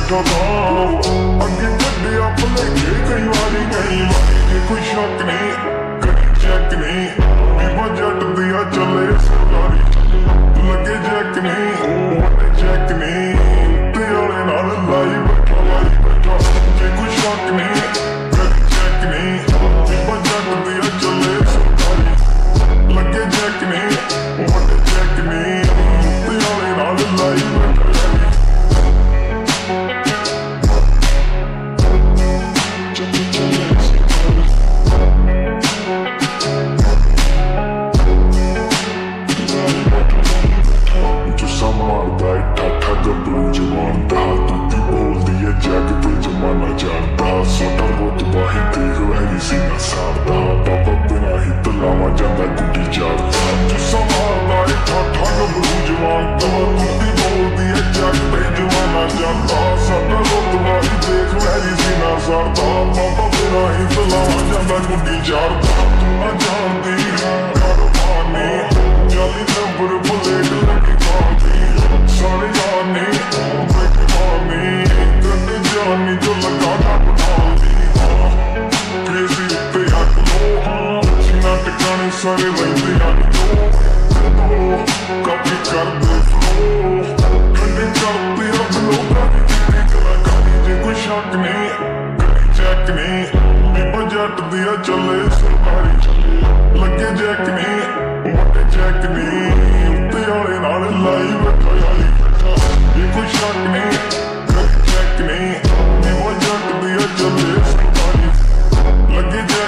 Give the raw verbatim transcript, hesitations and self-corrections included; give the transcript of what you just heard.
बैठा था अगे गड्डिया भुलेखे कई वारी कई वारी जे कोई शक नहीं करी चेक नहीं बीबा जट दिया चले सरदारी लगे जैक नहीं वड्डे चेक नहीं ते आले नाल लाई बैठा लाई बैठा जे कोई शक नहीं करी चेक नहीं बीबा जट दिया चले सरदारी लगे जैक नहीं वड्डे चेक नहीं ते आले नाल लाई बैठा सारे बंदे काफी कर दे ठंडे करते अब लोग कलाकारी जे कोई शक नहीं करी चेक नहीं बीबा जट दिया चले सरदारी लगे जैक नहीं वड्डे चेक नहीं उत्ते आले नाल लाई बैठा याली बैठा जे कोई शक नहीं करी चेक नहीं बीबा जट दिया चले सरदारी लगे